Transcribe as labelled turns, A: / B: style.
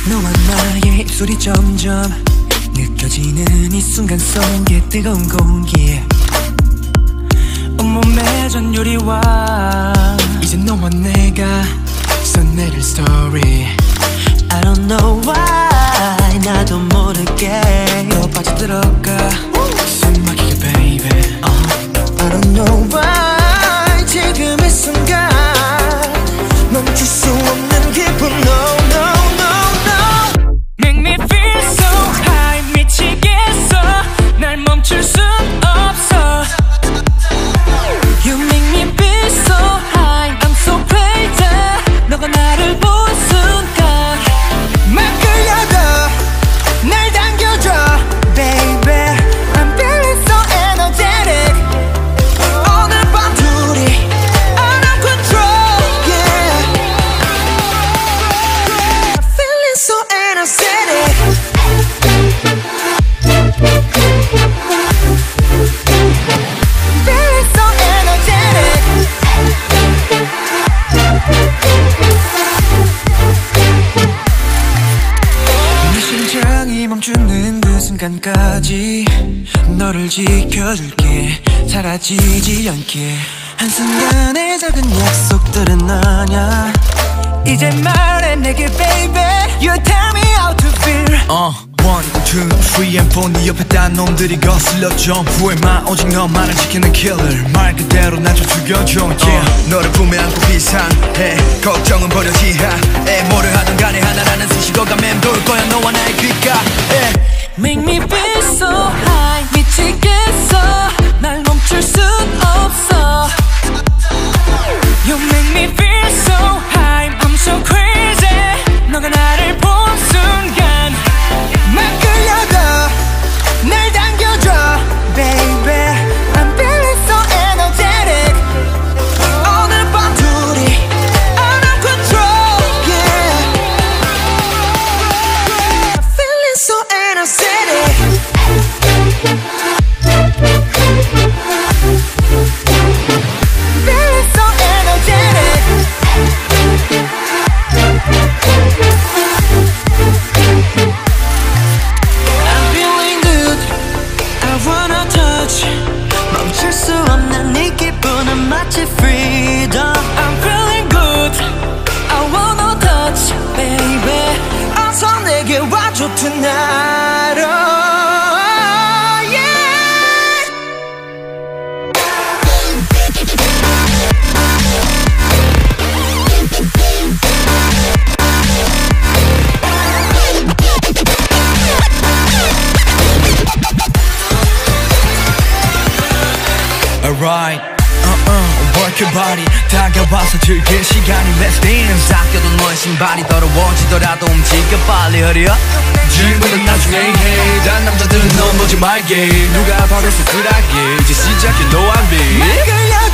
A: 너와 나의 입술이 점점 느껴지는 이 순간 속에 뜨거운 공기 온몸에 전율이와 이제 너와 내가 써내릴 스토리 I don't know why 나도 모르게 너 빠져들어가 숨 막히게 baby I don't know why 지금 이 순간 멈출 수 없는 기분 No no no no Make me feel so high 미치겠어 날 멈출 순 없어 You make me feel so high I'm so crazy 너가 나를 본 순간 막 끌려가 날 당겨줘 Baby I'm feeling so energetic 오늘 밤 둘이 out of control Yeah I'm feeling so energetic Feeling so energetic 내 심장이 멈추는 그 순간까지 너를 지켜줄게 사라지지 않게 한순간의 작은 약속들은 아냐 이제 말해 내게 baby You tell me how to feel
B: 1, 2, 3 and 4 네 옆에 딴 놈들이 거슬려 점프해만 오직 너만을 지키는 killer 말 그대로 날 좀 죽여줘 yeah. 너를 품에 안고 비상해 걱정은 버려 지하에 뭐를 하든 간에 하나라는 수식어가 맴돌 거야 너와 나의 귓가에
A: Make me feel so high 미치겠어 날 멈출 순 없어 You make me feel so high I'm so crazy 너가 나를 본 순간 막 끌려가 날 당겨줘 Baby I'm feeling so energetic 오늘 밤 둘이 out of control Yeah I'm feeling so energetic Feeling so energetic I'm feeling good I wanna touch 멈출 수 없는 이 기분은 마치 freedom I'm feeling good I wanna touch baby 어서 내게 와줘 tonight oh, yeah.
B: Alright work your body 다가와서 즐길 시간이 Let's dance 아껴둔 너의 신발이 더러워지더라도 움직여 빨리 hurry up 질문은 나중에 해 단 남자들은 넌 보지 말게 누가 봐도 쑥스하게 이제 시작해 No I'm big